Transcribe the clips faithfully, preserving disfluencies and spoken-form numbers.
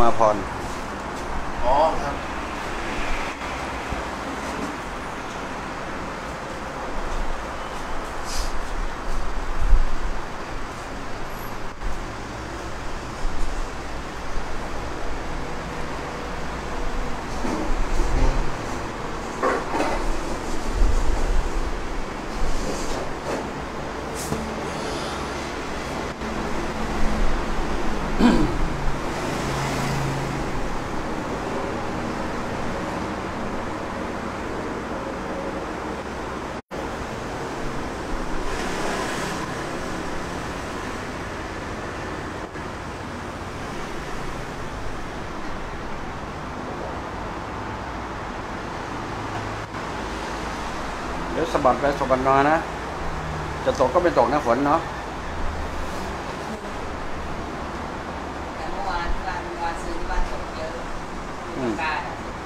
มาพรอ๋อครับเดี๋ยวสะบัดไปสะบัดมานะจะตกก็เป็นตกนะฝนเนาะแต่เมื่อวานวันวันซื้อวันตกเยอะอากาศ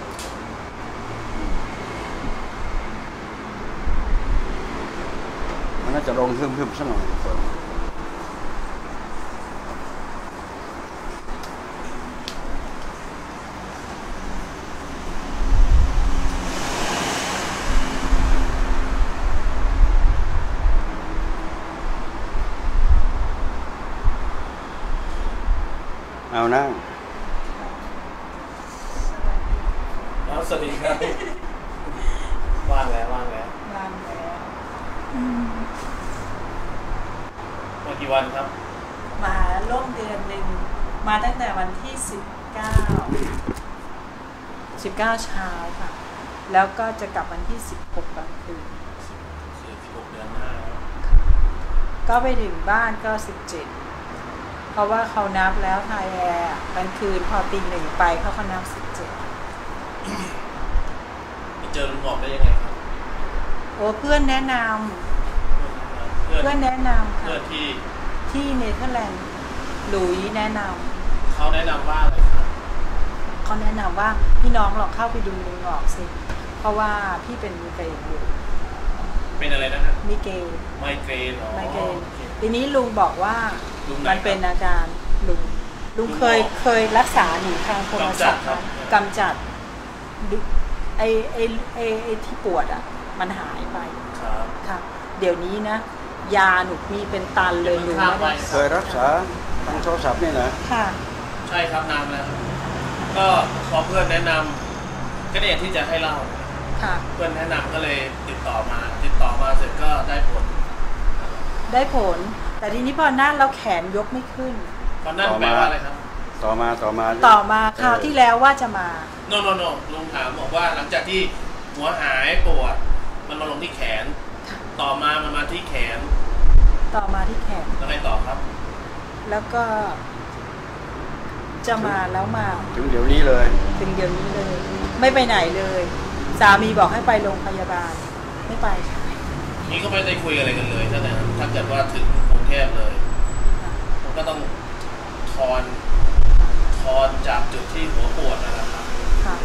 มันน่าจะลงฮึ่มๆสักหน่อยฝนเอานั่งแล้วสวัสดีครับว่างแล้วว่างแล้วว่างแล้วมากี่วันครับมาร่วมเดือนหนึ่งมาตั้งแต่วันที่สิบเก้าสิบเก้าเช้าค่ะแล้วก็จะกลับวันที่สิบหกกลางคืนสิบหกเดือนหน้าก็ไปถึงบ้านก็สิบเจ็ดเพราะว่าเขานับแล้วไทยแอร์กลางคืนพอตีหนึ่งไปเขาเขานับสิบเจ็ดไปเจอลุงหมอกได้ยังไงครับโอ้เพื่อนแนะนำเพื่อนแนะนำค่ะเพื่อนที่ที่เนเธอร์แลนด์หลุยแนะนำเขาแนะนำว่าอะไรครับเขาแนะนำว่าพี่น้องลองเข้าไปดูลุงหมอกสิเพราะว่าพี่เป็นมีเกรนอยู่เป็นอะไรนะครับมีเกรนไมเกรนไมเกรนทีนี้ลุงบอกว่ามันเป็นอาการลุงลุงเคยเคยรักษาหนูทางโทรศัพท์กำจัดไอไอไอไอที่ปวดอ่ะมันหายไปค่ะเดี๋ยวนี้นะยาหนูมีเป็นตันเลยหนูไม่ได้เคยรักษาทางโทรศัพท์นี่นะค่ะใช่ครับนานแล้วก็พอเพื่อนแนะนำก็เนี่ยที่จะให้เล่าเพื่อนแนะนำก็เลยติดต่อมาติดต่อมาเสร็จก็ได้ผลได้ผลแต่ทีนี้พอนั่งแล้วแขนยกไม่ขึ้นตอนนั่งแปลว่าอะไรครับต่อมาต่อมาต่อมาคราวที่แล้วว่าจะมาโนโนโนลุงถามบอกว่าหลังจากที่หัวหายปวดมันมาลงที่แขนต่อมามันมาที่แขนต่อมาที่แขนแล้วไงต่อครับแล้วก็จะมาแล้วมาถึงเดี๋ยวนี้เลยถึงเดี๋ยวนี้เลยไม่ไปไหนเลยสามีบอกให้ไปโรงพยาบาลไม่ไปนี่ก็ไม่ได้คุยอะไรกันเลยถ้าแต่ถ้าเกิดว่าถึงกรุงเทพเลยผมก็ต้องทอนทอนจากจุดที่หัวปวดนั่นแหละครับ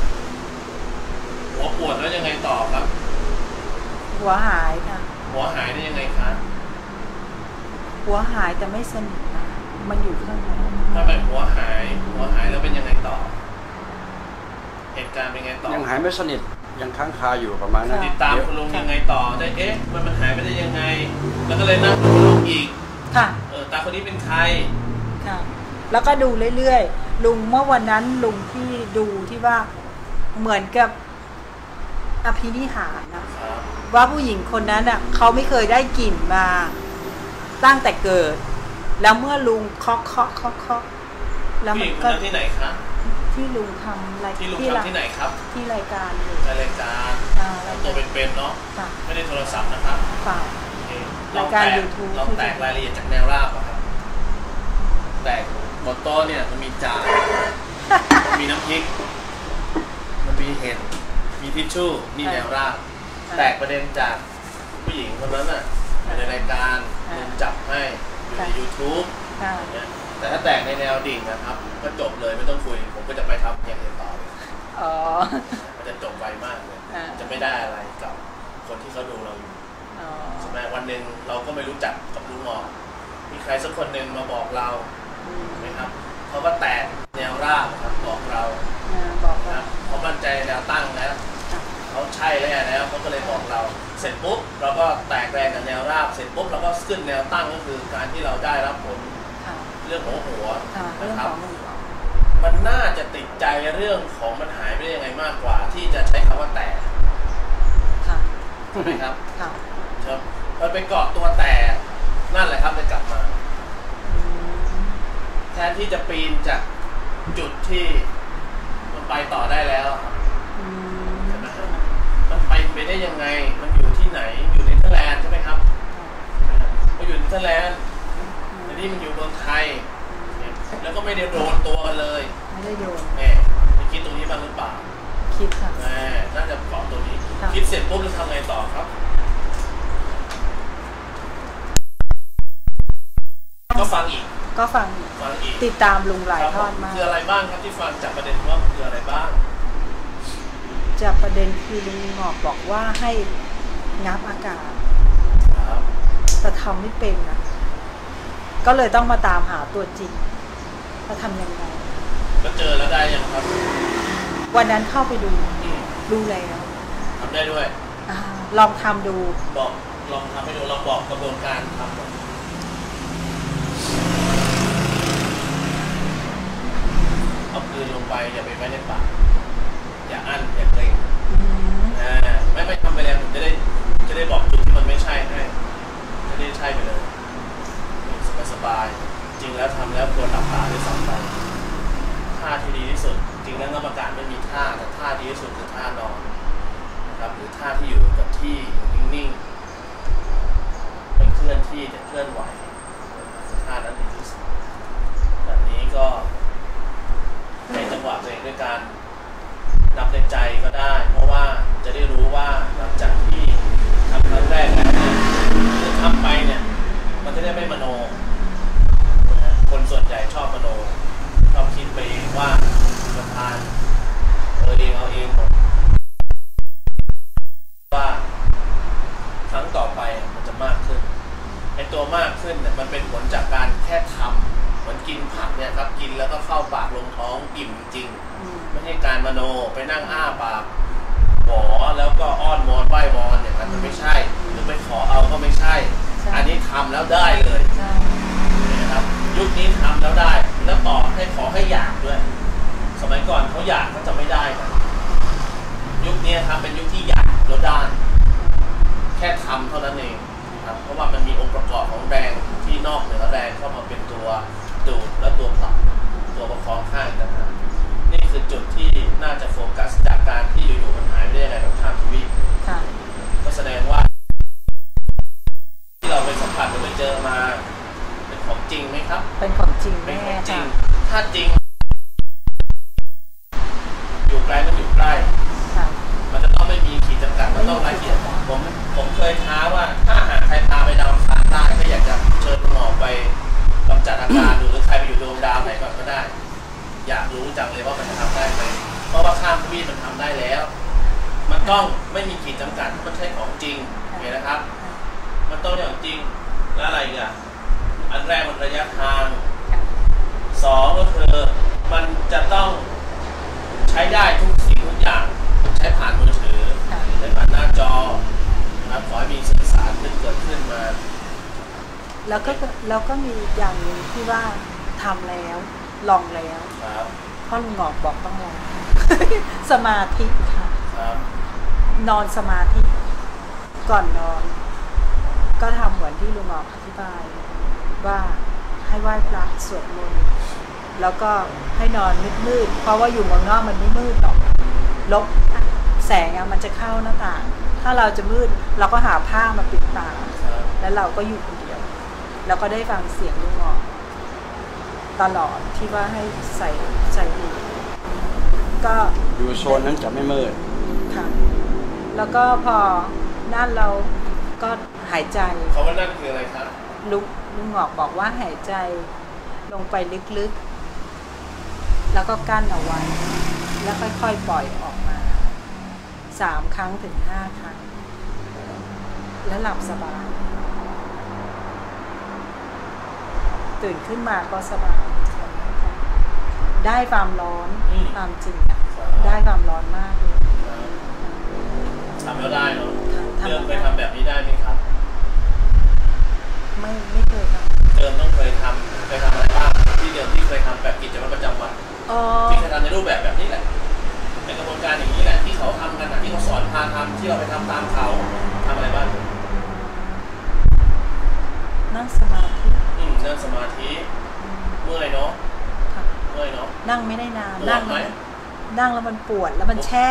หัวปวดแล้วยังไงต่อครับหัวหายค่ะหัวหายได้ยังไงคะหัวหายแต่ไม่สนิทนะมันอยู่ข้างในถ้าเป็นหัวหายหัวหายแล้วเป็นยังไงต่อเหตุการณ์เป็นยังไงต่อยังหายไม่สนิทยังค้างคาอยู่ประมาณนั้นติดตามคุณลุงยังไงต่อได้เอ๊ะมันมันหายไปได้ยังไงแล้วก็เลยนั่งดูคุณลุงอีกค่ะเออตาคนนี้เป็นใครค่ะแล้วก็ดูเรื่อยๆลุงเมื่อวันนั้นลุงที่ดูที่ว่าเหมือนกับอภินิหารนะว่าผู้หญิงคนนั้นอ่ะเขาไม่เคยได้กลิ่นมาตั้งแต่เกิดแล้วเมื่อลุงเคาะเคาะเคาะเคาะแล้วมันก็ที่ไหนคะที่ลุงทำรายที่ลุงทำที่ไหนครับที่รายการอยู่รายการตัวเป็นๆเนาะไม่ได้โทรศัพท์นะครับเปล่ารายการ ยูทูบเราแตกรายละเอียดจากแนวราบครับแตกบนโต๊ะเนี่ยมันมีจานมันมีน้ำพริกมันมีเห็ดมีทิชชู่มีแนวราบแตกประเด็นจากผู้หญิงคนนั้นน่ะในรายการลุงจับให้อยู่ใน ยูทูบ อย่างเงี้ยแต่ถ้าแตกในแนวดิ่งนะครับก็จบเลยไม่ต้องคุยผมก็จะไปทำอย่างอื่นต่อเลยมันจะจบไวมากเลยจะไม่ได้อะไรกับคนที่เขาดูเราอยู่ใช่ไหมวันหนึ่งเราก็ไม่รู้จักกับลุงหมอกมีใครสักคนหนึ่งมาบอกเราไหมครับเขาก็แตกในนวราบครับบอกเราบอกนะว่าเขามั่นใจแนวตั้งแล้วเขาใช่แล้วแล้วเขาก็เลยบอกเราเสร็จปุ๊บเราก็แตกแรงกับแนวราบเสร็จปุ๊บเราก็ขึ้นแนวตั้งก็คือการที่เราได้รับผลเรื่องของหัวนะครับมันน่าจะติดใจเรื่องของมันหายไปได้ยังไงมากกว่าที่จะใช้คำว่าแต่ใช่ไหมครับครับมันไปเกาะตัวแต่นั่นแหละครับเลยกลับมาแทนที่จะปีนจากจุดที่มันไปต่อได้แล้วใช่ไหมครับมันไปไปได้ยังไงมันอยู่ที่ไหนอยู่ในเนเธอร์แลนด์ใช่ไหมครับมันอยู่ในเนเธอร์แลนด์แต่นี่มันอยู่เมืองไทยแล้วก็ไม่ได้โดนตัวกันเลยไม่ได้โดนแหมไปคิดตรงนี้บ้างหรือเปล่าคิดค่ะแหมน่าจะเกาะตัวนี้คิดเสร็จปุ๊บแล้วทำไงต่อครับก็ฟังอีกก็ฟังฟังอีกติดตามลุงหลายทอดมากคืออะไรบ้างครับที่ฟังจากประเด็นว่าคืออะไรบ้างจากประเด็นคือลุงหงอกบอกว่าให้งับอากาศแต่ทำไม่เป็นนะก็เลยต้องมาตามหาตัวจริงว่าทำยังไงก็เจอแล้วได้ยังครับวันนั้นเข้าไปดูดูแล้วทำได้ด้วยอลองทำดูบอกลองทำให้ดูลองบอกกระบวนการทำเอาคืนลงไปอย่าไปไว้ในปากอย่าอั้นอย่าเกรงอ่าไม่ไม่ทำไปแล้วผมจะได้จะได้บอกจุดที่มันไม่ใช่ให้จะได้ใช่ไปเลยสบายสบายจริงแล้วทำแล้วควรหลับตาด้วยซ้ำไปท่าที่ดีที่สุดจริงแล้วนักประกาศไม่มีท่าแต่ท่าดีที่สุดคือท่านอนนะครับหรือท่าที่อยู่กับที่นิ่งๆไม่เคลื่อนที่แต่เคลื่อนไหวท่านั้นดีที่สุดแบบนี้ก็ให้จังหวะตัวเองด้วยการนับในใจก็ได้เพราะว่าจะได้รู้ว่าหลังจากที่ทำครั้งแรกแล้วเนี่ยคือทำไปเนี่ยมันจะได้ไม่มโนคนส่วนใหญ่ชอบมโนชอบคิดไปเองว่าประธานเออเองเอาเองหมดว่าครั้งต่อไปมันจะมากขึ้นไอ้ตัวมากขึ้นเนี่ยมันเป็นผลจากการแค่ทำเหมือนกินผักเนี่ยครับกินแล้วก็เข้าปากลงท้องอิ่มจริงไม่ใช่การมโนไปนั่งอ้าปากหวอแล้วก็อ้อนวอนไหว้วอนเนี่ยมันไม่ใช่หรือไปขอเอาก็ไม่ใช่อันนี้ทำแล้วได้เลยนะครับยุคนี้ทำแล้วได้แล้วต่อให้ขอให้อยากด้วยสมัยก่อนเขาอยากก็จะไม่ได้กันยุคนี้ครับเป็นยุคที่อยากแล้วได้แค่ทำเท่านั้นเองครับเพราะว่ามันมีองค์ประกอบของแรงที่นอกเหนือแรงเข้ามาเป็นตัวดูดและตัวผลักตัวประคองข้างต่างหากนี่คือจุดที่น่าจะโฟกัสจากการที่อยู่ๆมันหายไปได้ยังไงแบบข้ามทวีปก็แสดงว่าที่เราไปสัมผัสหรือไปเจอมาเป็นของจริงไหมครับเป็นของจริงเป็นของจริงถ้าจริงอยู่ไกลมันอยู่ใกล้มันจะต้องไม่มีขีดจำกัดมันต้องละเอียดผมผมเคยท้าว่าถ้าหากใครพาไปดาวอังคารได้ก็อยากจะเชิญหมอไปกำจัดอาการหรือใครไปอยู่ดวงดาวไหนก่อนก็ได้อยากรู้จังเลยว่ามันจะทำได้ไหมเพราะว่าข้ามทวีปมันทำได้แล้วมันต้องไม่มีขีดจำกัดมันใช่ของจริงเห็นนะครับมันต้องอย่างจริงแล้วอะไรอีกอ่ะอันแรกมันระยะทางสองก็คือมันจะต้องใช้ได้ทุกสิ่งทุกอย่างใช้ผ่านมือถือใช้ผ่านหน้าจอนะครับขอให้มีสื่อสารเกิดขึ้นมาแล้วก็แล้วก็มีอย่างหนึ่งที่ว่าทำแล้วลองแล้วพ่อลุงหงอกบอกต้องลองสมาธิค่ะนอนสมาธิก่อนนอนก็ทำเหมือนที่ลุงหงอกอธิบายว่าให้ไหว้พระสวดมนต์แล้วก็ให้นอนมืดๆเพราะว่าอยู่เมืองนอกมันไม่มืดหรอกลบแสงอะมันจะเข้าหน้าต่างถ้าเราจะมืดเราก็หาผ้ามาปิดตาแล้วเราก็อยู่คนเดียวแล้วก็ได้ฟังเสียงลุงหงอกตลอดที่ว่าให้ใส่ใส่หูก็อยู่โซนนั้นจะไม่มืดค่ะแล้วก็พอนั่นเราก็หายใจเขาว่านั่นคืออะไรครับลุงลุงหงอกบอกว่าหายใจลงไปลึกๆแล้วก็กั้นเอาไว้แล้วค่อยๆปล่อยออกมาสามครั้งถึงห้าครั้งแล้วหลับสบายตื่นขึ้นมาก็สบายได้ความร้อนอืมความจริงอะได้ความร้อนมากเลยทำแล้วได้เนาะทำเดิมเคยทำแบบนี้ได้ไหมครับไม่ไม่เคยครับเดิมต้องเคยทำเคยทำอะไรบ้างที่เดิมที่เคยทำแบบกิจวัตรประจำวันอ๋อที่เคยทำในรูปแบบแบบนี้แหละเป็นกระบวนการอย่างนี้แหละที่เขาทำกันนะที่เขาสอนพาทำที่เราไปทำตามเขาทำอะไรบ้างนั่งสมาธิอืมนั่งสมาธิเมื่อยเนาะค่ะเมื่อยเนาะนั่งไม่ได้นานปวนั่ดงไหมนั่งแล้วมันปวดแล้วมันแช่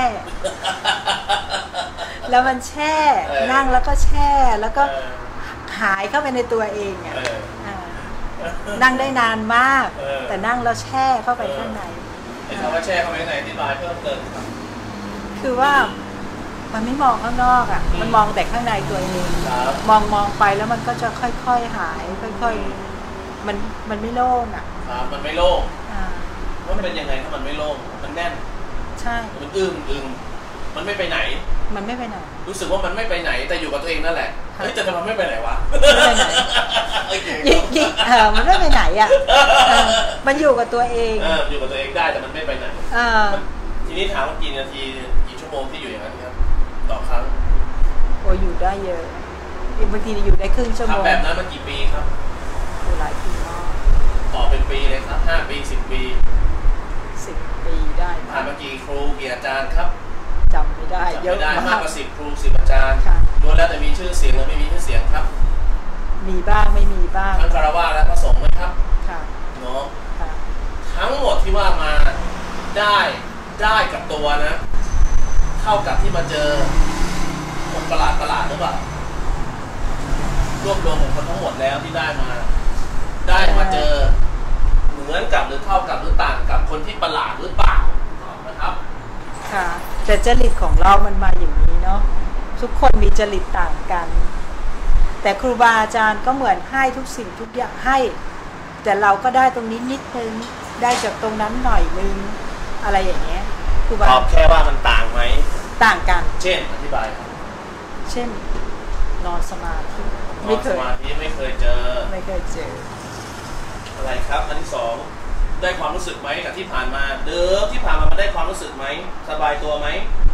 แล้วมันแช่เออนั่งแล้วก็แช่แล้วก็เออหายเข้าไปในตัวเองอ่ะเอออ่านั่งได้นานมากเออแต่นั่งแล้วแช่เข้าไปข้างในไอ้คำว่าแช่เข้าไปในอธิบายเพิ่มเติมครับคือว่ามันไม่มองข้างนอกอ่ะอืมมันมองแต่ข้างในตัวเองครับมองมองไปแล้วมันก็จะค่อยๆหาย ค่อยๆมันมันไม่โล่งอ่ะครับมันไม่โล่งอ่ามันเป็นยังไงถ้ามันไม่โล่งมันแน่นใช่มันอึ้งอึ้งมันไม่ไปไหนมันไม่ไปไหนรู้สึกว่ามันไม่ไปไหนแต่อยู่กับตัวเองนั่นแหละค่ะเฮ้ยแต่ทำไมไม่ไปไหนวะไม่ไปไหนโอเคยิงยิงเออมันไม่ไปไหนอ่ะเออมันอยู่กับตัวเองเอออยู่กับตัวเองได้แต่มันไม่ไปไหนเออทีนี้ถามว่ากี่นาทีกี่ชั่วโมงที่อยู่อย่างนั้นครับต่อครั้งโอ้อยู่ได้เยอะบางทีอยู่ได้ครึ่งชั่วโมงทำแบบนั้นมากี่ปีครับอยู่หลายปีมากต่อเป็นปีเลยครับห้าปีสิบปีสิบปีได้ผ่านมากี่ครูกี่อาจารย์ครับจำไม่ได้เยจำอะไม่ได้มามากกกว่าสิบครูสิบอาจารย์ค่ะล้วนแล้วแต่มีชื่อเสียงหรือไม่มีชื่อเสียงครับมีบ้างไม่มีบ้างทั้งคารวะและพระสงฆ์ไหมครับค่ะเนาะค่ะทั้งหมดที่ว่ามาได้ได้กับตัวนะเท่ากับที่มาเจอคนประหลาดประหลาดหรือเปล่ารวบรวมของคนทั้งหมดแล้วที่ได้มา ได้มาเจอเหมือนกับหรือเท่ากับหรือต่างกับคนที่ประหลาดหรือเปล่านะครับค่ะแต่จริตของเรามันมาอย่างนี้เนาะทุกคนมีจริตต่างกัน แต่ครูบาอาจารย์ก็เหมือนให้ทุกสิ่งทุกอย่างให้ แต่เราก็ได้ตรงนี้นิดนึงได้จากตรงนั้นหน่อยนึงอะไรอย่างเงี้ยครูบาตอบแค่ว่ามันต่างไหมต่างกันเช่นอธิบายครับเช่น นอนสมาธินอไม่นเคสยมาธิไม่เคยเจอไม่เคยเจออะไรครับอันที่สองได้ความรู้สึกไหมกับที่ผ่านมาเดิมที่ผ่านมามันได้ความรู้สึกไหมสบายตัวไหม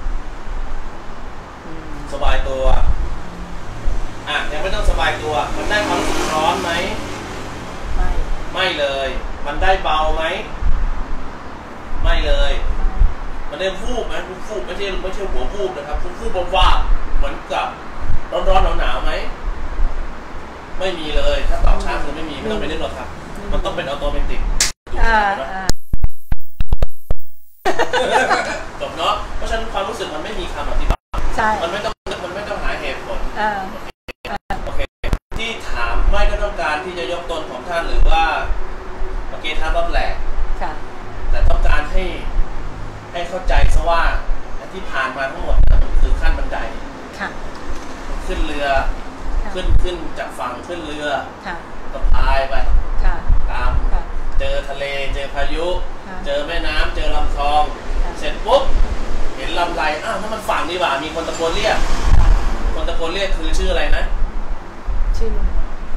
อืมสบายตัวอ่ะยังไม่ต้องสบายตัว มันได้ความรู้สึกร้อนไหมไม่ไม่เลย มันได้เบาไหมไม่เลย มันได้ฟูบไหมฟูบไม่ใช่ไม่ใช่หัวฟูบนะครับฟูบฟูบว่าเหมือนกับร้อนร้อนหนาวหนาวไหมไม่มีเลยถ้าตอบช้าคือไม่มีไม่ต้องไปเล่นหรอกครับ มันต้องเป็นออโตเมติกอ่าอ่าจบเนาะเพราะฉะนั้นความรู้สึกมันไม่มีคำอธิบายใช่มันไม่ต้องมันไม่ต้องหาเหตุผลอ่าโอเคที่ถามไม่ได้ต้องการที่จะยกตนของท่านหรือว่าโอเคท่านรับแหลกค่ะแต่ต้องการให้ให้เข้าใจซะว่าที่ผ่านมาทั้งหมดนะมันคือขั้นบันไดค่ะขึ้นเรือค่ะขึ้นขึ้นจากฝั่งขึ้นเรือค่ะก็พายไปค่ะตามค่ะเจอทะเลเจอพายุค่ะเจอแม่น้ำเจอลำคลองค่ะเสร็จปุ๊บเห็นลำไรอ้าวนั่นมันฝั่งนี่หว่ามีคนตะโกนเรียกคนตะโกนเรียกคือชื่ออะไรนะชื่อลุง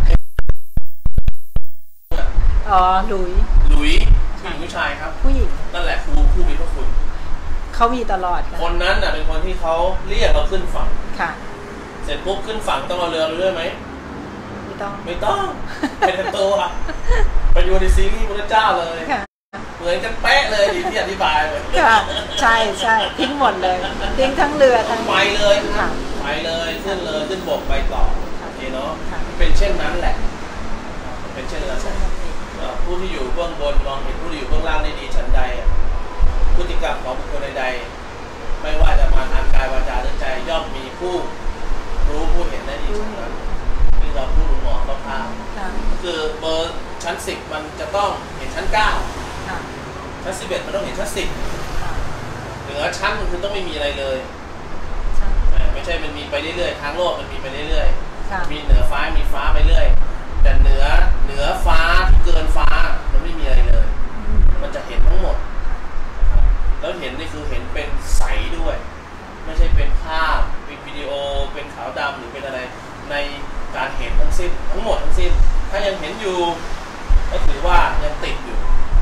อ๋อหลุยหลุยผู้หญิงผู้ชายครับผู้หญิงนั่นแหละครูผู้มีพระคุณเขามีตลอดค่ะคนนั้นน่ะเป็นคนที่เขาเรียกเราขึ้นฝั่งค่ะเสร็จปุ๊บขึ้นฝั่งต้องเอาเรือไปด้วยไหมไม่ต้องไม่ต้องเป็นแต่ตัวไปดูในซีรีส์พระเจ้าเลยค่ะเหมือนกันเป๊ะเลยที่อธิบายเลยค่ะใช่ใช่ทิ้งหมดเลยทิ้งทั้งเรือทั้งไปเลยค่ะไปเลยขึ้นเลยขึ้นบกไปต่อค่ะโอเคเนาะค่ะเป็นเช่นนั้นแหละเป็นเช่นนั้นเช่นนั้นเองผู้ที่อยู่เบื้องบนมองเห็นผู้ที่อยู่เบื้องล่างได้ดีฉันใดพฤติกรรมของบุคคลใดๆไม่ว่าจะมาทางกายวาจาหรือใจย่อมมีผู้รู้ผู้เห็นได้ดีฉันนั้นที่เราพูดหมอคร่าวค่ะๆคือเบอร์ชั้นสิบมันจะต้องเห็นชั้นเก้าค่ะชั้นสิบเอ็ดมันต้องเห็นชั้นสิบค่ะเหนือชั้นมันคือต้องไม่มีอะไรเลยใช่ไม่ใช่มันมีไปเรื่อยๆทางโลกมันมีไปเรื่อยค่ะๆมีเหนือฟ้ามีฟ้าไปเรื่อยแต่เหนือเหนือฟ้าที่เกินฟ้ามันไม่มีอะไรเลยอืมมันจะเห็นทั้งหมดแล้วเห็นนี่คือเห็นเป็นใสด้วยไม่ใช่เป็นภาพเป็นวิดีโอเป็นขาวดำหรือเป็นอะไรในการเห็นทั้งสิ้นทั้งหมดทั้งสิ้นถ้ายังเห็นอยู่ก็ถือว่ายังติดอยู่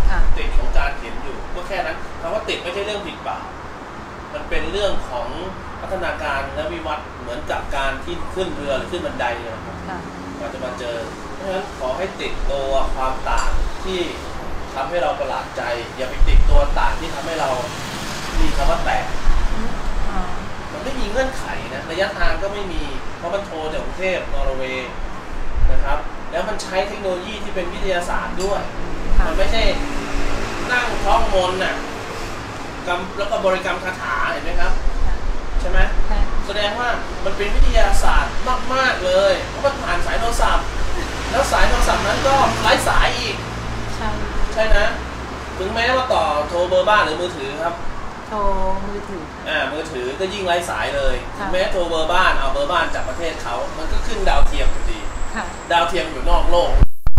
ติดของการเห็นอยู่ก็แค่นั้นคำว่าติดไม่ใช่เรื่องผิดบาปมันเป็นเรื่องของพัฒนาการและวิวัฒน์เหมือนกับการที่ขึ้นเรือหรือขึ้นบันไดเนี่ยนะครับเราจะมาเจอเพราะฉะนั้นขอให้ติดตัวความต่างที่ทำให้เราประหลาดใจอย่าไปติดตัวต่างที่ทำให้เรามีคำว่าแตกมันไม่มีเงื่อนไขนะระยะทางก็ไม่มีเพราะมันโทรจากกรุงเทพนอร์เวย์นะครับแล้วมันใช้เทคโนโลยีที่เป็นวิทยาศาสตร์ด้วยมันไม่ใช่นั่งท่องมนต์น่ะกำแล้วก็บริกรรมคาถาเห็นไหมครับใช่ไหมแสดงว่ามันเป็นวิทยาศาสตร์มากๆเลยเพราะมันผ่านสายโทรศัพท์แล้วสายโทรศัพท์นั้นก็ไร้สายอีกใช่ใช่นะถึงแม้ว่าต่อโทรเบอร์บ้านหรือมือถือครับโทรมือถืออ่ามือถือก็ยิ่งไร้สายเลยแม้โทรเบอร์บ้านเอาเบอร์บ้านจากประเทศเขามันก็ขึ้นดาวเทียมอยู่ดีดาวเทียมอยู่นอกโลก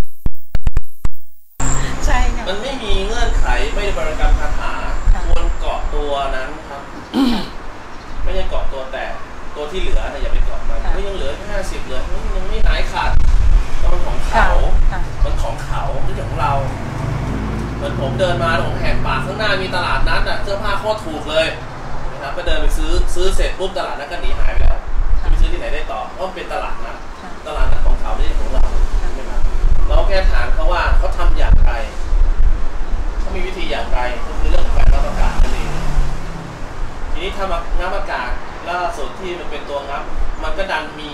ใช่ค่ะมันไม่มีเงื่อนไขไม่ได้บริกรรมคาถาควรเกาะตัวนั้นครับไม่ใช่เกาะตัวแต่ตัวที่เหลือนะอย่าไปเกาะมันก็ยังเหลือแค่ห้าสิบเหลือยังไม่หายขาดมันของเขามันของเขาไม่ใช่ของเราเหมือนผมเดินมาผมแหกปากข้างหน้ามีตลาดนัดอ่ะเสื้อผ้าโคตรถูกเลยนะครับก็เดินไปซื้อซื้อเสร็จปุ๊บตลาดนัดก็หนีหายไปแล้วไปซื้อที่ไหนได้ต่อเพราะเป็นตลาดนัดตลาดนัดของเขาไม่ใช่ของเราใช่ไหมครับเราแค่ถามเขาว่าเขาทำอย่างไรเขามีวิธีอย่างไรก็คือเรื่องของการงับอากาศนั่นเองทีนี้ถ้ามางับอากาศล่าสุดที่มันเป็นตัวงับมันก็ดันมี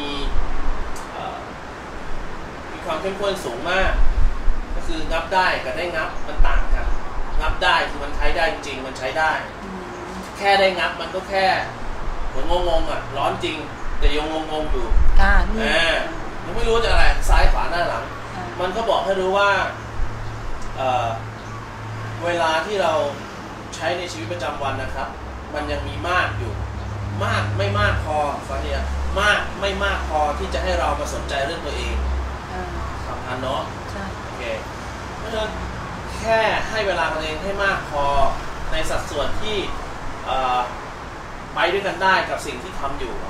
มีความเข้มข้นสูงมากก็คืองับได้กับได้งับมันต่างกันงับได้คือมันใช้ได้จริงมันใช้ได้แค่ได้งับมันก็แค่เหมือนงงๆอ่ะร้อนจริงแต่ยังงงๆอยู่อ่ายังไม่รู้จะอะไรซ้ายขวาหน้าหลังมันก็บอกให้รู้ว่าเอ่อเวลาที่เราใช้ในชีวิตประจำวันนะครับมันยังมีมากอยู่มากไม่มากพอฟังเนี่ยมากไม่มากพอที่จะให้เรามาสนใจเรื่องตัวเองสำคัญเนาะโอเคเพราะฉะนั้นแค่ให้เวลาตัวเองให้มากพอในสัดส่วนที่ไปด้วยกันได้กับสิ่งที่ทำอยู่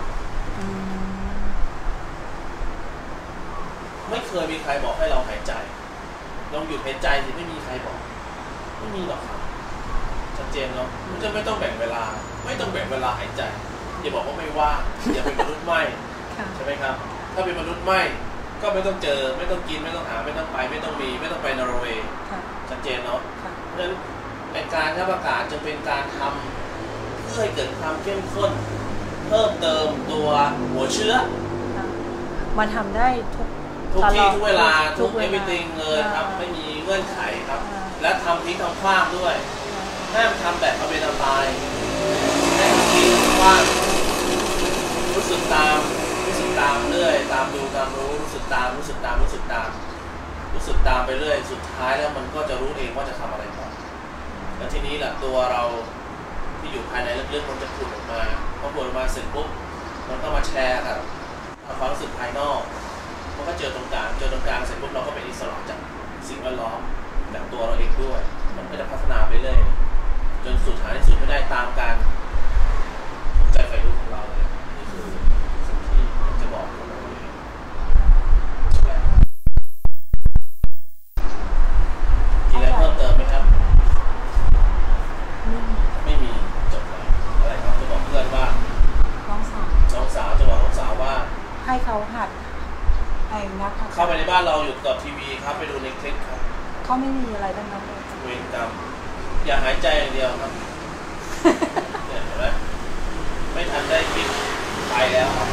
ไม่เคยมีใครบอกให้เราหายใจลองหยุดหายใจสิไม่มีใครบอกไม่มีหรอกครับชัดเจนเนาะมันจะไม่ต้องแบ่งเวลาไม่ต้องแบ่งเวลาหายใจอย่าบอกว่าไม่ว่างอย่าเป็นมนุษย์ไม่ใช่ไหมครับถ้าเป็นมนุษย์ไม่ก็ไม่ต้องเจอไม่ต้องกินไม่ต้องหาไม่ต้องไปไม่ต้องมีไม่ต้องไปนอร์เวย์ชัดเจนเนาะเพราะฉะนั้นในการงับอากาศจะเป็นการทำเพื่อให้เกิดความเข้มข้นเพิ่มเติมตัวหัวเชื้อมันทำได้ทุกทุกที่ทุกเวลาทุก everything เลยครับไม่มีเงื่อนไขครับและทำทิ้งทำขว้างด้วยห้ามทำแบบเอาเป็นเอาตายให้ทิ้งขว้างรู้สึกตามรู้สึกตามเรื่อยตามดูตามรู้รู้สึกตามรู้สึกตามรู้สึกตามรู้สึกตามไปเรื่อยสุดท้ายแล้วมันก็จะรู้เองว่าจะทำอะไรต่อแล้วทีนี้แหละตัวเราที่อยู่ภายในลึกๆมันจะพูดออกมาพอพูดออกมาเสร็จปุ๊บมันก็มาแชร์กับความรู้สึกภายนอกมันก็เจอตรงกลางเจอตรงกลางเสร็จปุ๊บเราก็เป็นอิสระจากสิ่งแวดล้อมจากตัวเราเองด้วยมันก็จะพัฒนาไปเรื่อยจนสุดท้ายที่สุดไม่ได้ตามการใจไฟลุกของเราเลยนี่คือสิ่งที่จะบอกกับเราเองมีอะไรเพิ่มเติมไหมครับไม่มีจบแล้วอะไรครับจะบอกเพื่อนว่าน้องสาวน้องสาวจะบอกน้องสาวว่าให้เขาหัดไอ้งับเข้าไปในบ้านเราอยู่กับทีวีครับไปดูในคลิปครับเขาไม่มีอะไรทั้งนั้นเลยเวรกรรมอย่าหายใจอย่างเดียวครับเห็นไหมไม่ทันได้คิดไปแล้วครับ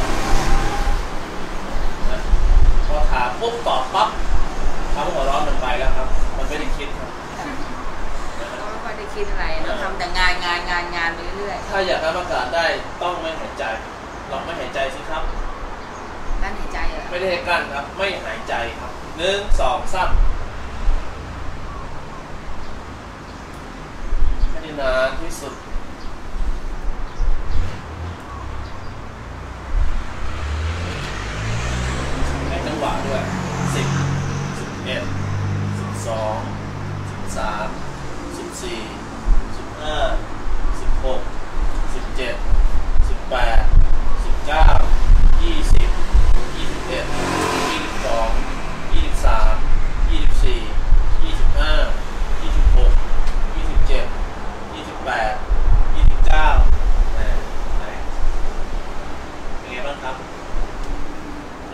พอถามปุ๊บตอบปั๊บคำหัวร้อนมันไปแล้วครับมันไม่ได้คิดครับไม่ได้คิดอะไรเราทำแต่งานงานงานงานไปเรื่อยถ้าอยากรับอากาศได้ต้องไม่หายใจลองไม่หายใจสิครับกั้นหายใจเหรอไม่ได้กั้นครับไม่หายใจครับหนึ่งสองสามให้นานที่สุดให้จังหวะด้วยสิบสิบเอ็ดสิบสองสิบสามสิบสี่สิบห้าสิบหกสิบเจ็ดสิบแปดสิบเก้ายี่สิบยี่สิบเอ็ดยี่สิบสองยี่สิบสามยี่สิบสี่ยี่สิบห้ายี่สิบหก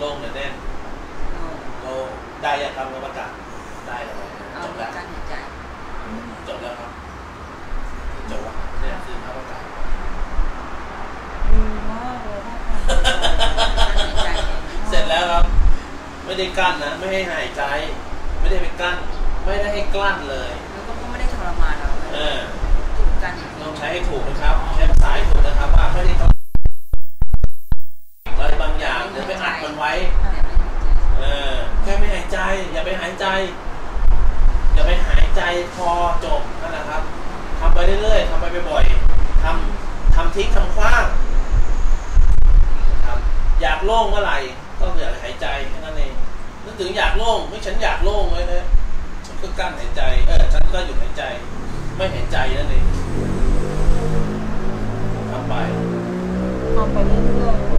ล่งเนื้อแน่นโล่งได้ยังครับกรรมการได้เลยเอาจบแล้วการหายใจจบแล้วครับจบแล้วเนี่ยคือภาพอากาศดีมากเลยค่ะเสร็จแล้วครับไม่ได้กั้นนะไม่ให้หายใจไม่ได้ไปกั้นไม่ได้ให้กลั้นเลยแล้วก็ไม่ได้ทรมานเราเออการอย่างต้องใช้ให้ถูกนะครับใช้ภาษาให้ถูกนะครับว่าไม่ได้ต้องอะไรบางอย่างเดี๋ยวไปอัดมันไว้เออแค่ไม่หายใจอย่าไปหายใจอย่าไปหายใจพอจบนั่นนะครับทำไปเรื่อยๆทำไปบ่อยๆทำทำทิ้งทำคว้างครับอยากโล่งเมื่อไหร่ก็อยากหายใจแค่นั้นเองนึกถึงอยากโล่งไม่ฉันอยากโล่งเลยนะฉันก็กั้นหายใจเออฉันก็หยุดหายใจไม่หายใจนั่นเองทำไปทำไปเรื่อยๆ